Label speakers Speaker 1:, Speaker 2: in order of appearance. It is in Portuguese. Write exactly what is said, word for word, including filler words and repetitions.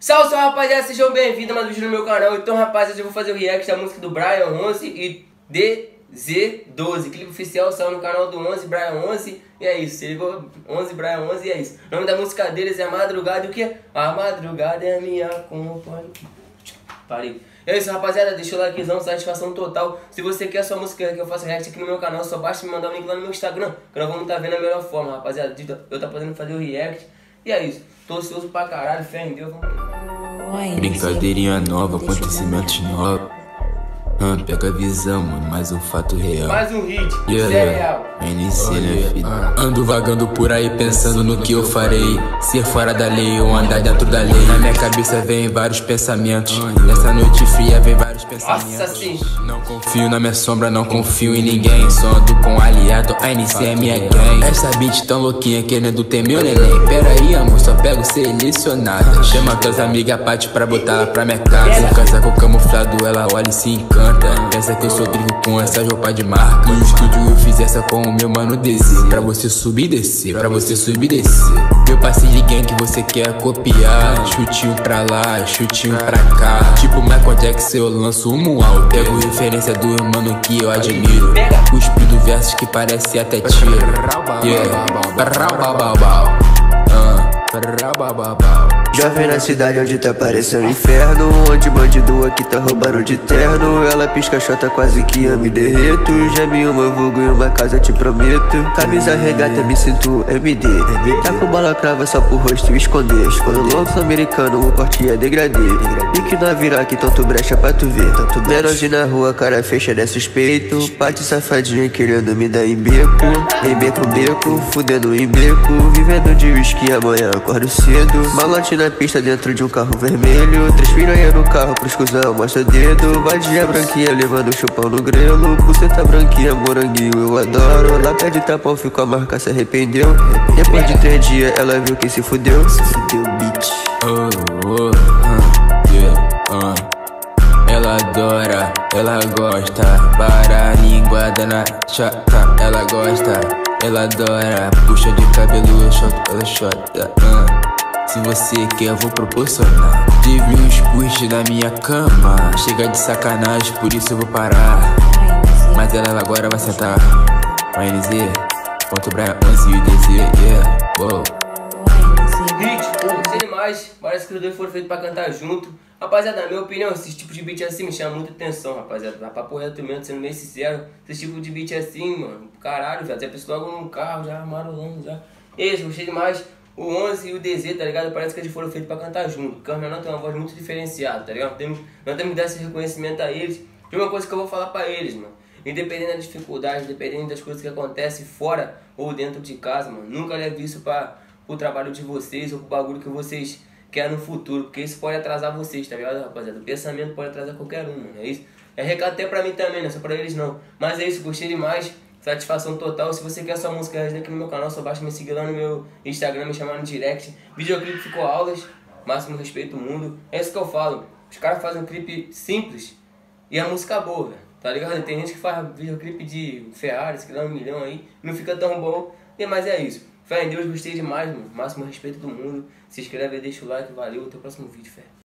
Speaker 1: Salve, salve, rapaziada, sejam bem-vindos a mais um vídeo no meu canal. Então, rapaziada, eu vou fazer o react da música do Brian onze e D Z doze. Clipe oficial saiu no canal do onze, Brian onze. E é isso, se ligou? onze, Brian onze e é isso. O nome da música deles é Madrugada e o que? A madrugada é a minha companhia. Parei. É isso, rapaziada, deixa o likezão, satisfação total. Se você quer a sua música que eu faça react aqui no meu canal, só basta me mandar um link lá no meu Instagram, que nós vamos estar vendo a melhor forma, rapaziada. Eu tá podendo fazer o react. E é isso, tô ansioso pra caralho, fé em Deus, vamos.
Speaker 2: Brincadeirinha nova, acontecimentos novos. Ah, pega a visão, mano, mais um fato real.
Speaker 1: Mais um hit,
Speaker 2: yeah,
Speaker 1: isso é real.
Speaker 2: N C, né, filho? Ando vagando por aí pensando no que eu farei. Ser fora da lei ou andar dentro da lei. Na minha cabeça vem vários pensamentos. Nessa noite fria vem vários pensamentos.
Speaker 1: Nossa, sim.
Speaker 2: Não confio na minha sombra, não confio em ninguém. Só ando com aliado, a N C é minha gang. Essa bitch tão louquinha querendo ter meu neném. Pera aí, amor, só pego selecionada. Chama tuas amigas Paty pra botar ela pra minha casa. Um casaco camuflado, ela olha e se encanta. Pensa que eu sou gringo com essa roupa de marca. No estúdio eu fiz essa com o meu mano D Z. Pra você subir e descer, pra você subir e descer. Meu passe de gang que você quer copiar. Chutinho pra lá, chutinho pra cá. Tipo Michael Jackson eu lanço um mual. Pego referência do mano que eu admiro. Cuspido versos que parece até tiro. Yeah,
Speaker 3: jovem na cidade onde tá parecendo um inferno, onde bandido aqui tá roubando de terno. Ela pisca chota quase que eu me derreto. Já me uma vulgo em uma casa te prometo. Camisa regata me sinto M D. Tá com bola crava só pro rosto esconder. Quando louco americano o corte é degradê. E que na vira que tanto brecha pra tu ver. Menor na rua cara fecha é suspeito. Parte safadinha querendo me dar em beco. Em beco beco, fudendo em beco. Vivendo de whisky amanhã acordo cedo. Malote na pista dentro de um carro vermelho. Três piranha no carro pros cuzão, mostra dedo. Vadia branquinha levando chupão no grelo. Buceta branquinha, moranguinho eu adoro. Lá perto de tapão ficou a marca, se arrependeu. Depois de três dias ela viu que se fudeu. Se fudeu, bitch.
Speaker 2: Oh, oh, uh, yeah, uh. Ela adora, ela gosta. Para a linguada na chata. Ela gosta, ela adora. Puxa de cabelo, eu shot, ela chota. uh. Se você quer, eu vou proporcionar. Tive uns push na minha cama. Chega de sacanagem, por isso eu vou parar. Mas ela agora vai sentar. O N Z, ponto Brian onze e o D Z, yeah, wow.
Speaker 1: Hit, pô, gostei demais. Parece que os dois foram feitos pra cantar junto. Rapaziada, na minha opinião, esse tipo de beat assim me chama muita atenção, rapaziada. Pra papo reto mesmo, sendo bem sincero. Esse tipo de beat assim, mano, caralho, velho. Até a pessoa logo num carro, já marolando, já. Esse, gostei demais. O onze e o D Z, tá ligado? Parece que eles foram feitos pra cantar junto. Porque o menor tem uma voz muito diferenciada, tá ligado? Temos, nós temos que dar esse reconhecimento a eles. E uma coisa que eu vou falar pra eles, mano. Independente da dificuldade, independente das coisas que acontecem fora ou dentro de casa, mano. Nunca leve isso pra, pro trabalho de vocês ou pro bagulho que vocês querem no futuro. Porque isso pode atrasar vocês, tá ligado, rapaziada? O pensamento pode atrasar qualquer um, mano. É isso. É recado até pra mim também, não é só pra eles não. Mas é isso, gostei demais. Satisfação total. Se você quer sua música aqui no meu canal, só basta me seguir lá no meu Instagram, me chamar no direct. Videoclipe ficou aulas, máximo respeito ao mundo. É isso que eu falo. Os caras fazem um clipe simples e a música boa, velho. Tá ligado? Tem gente que faz videoclipe de Ferrari, que dá um milhão aí, não fica tão bom. Mas é isso. Fé em Deus, gostei demais, mano. Máximo respeito do mundo. Se inscreve aí, deixa o like, valeu. Até o próximo vídeo, fé.